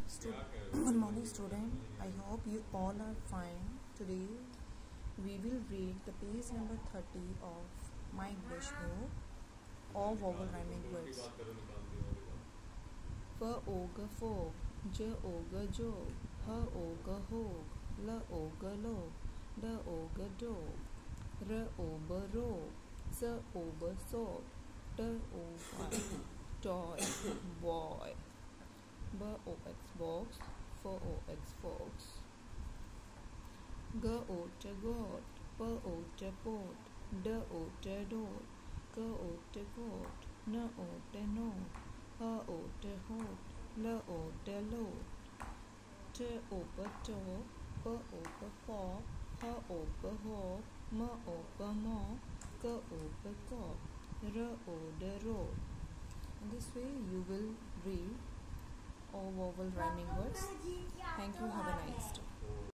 Good morning, student. I hope you all are fine. Today we will read the page number 30 of my English book, all vowel rhyming words. F oga fog, j oga jog, h oga hog, l oga log, d oga dog, r oga rog, s oga sob, t oga toy, boy. B-O-X box, F-O-X fox. G-O-T God, P-O-T pot, D-O-T dot, K-O-T got, N-O-T not, H-O-T hot, L-O-T lot, T-O-P top, P-O-P pop, H-O-P hop, M-O-P mop, K-O-P cop, R-O-D rod. In this way you will read all vowel rhyming words. Thank you.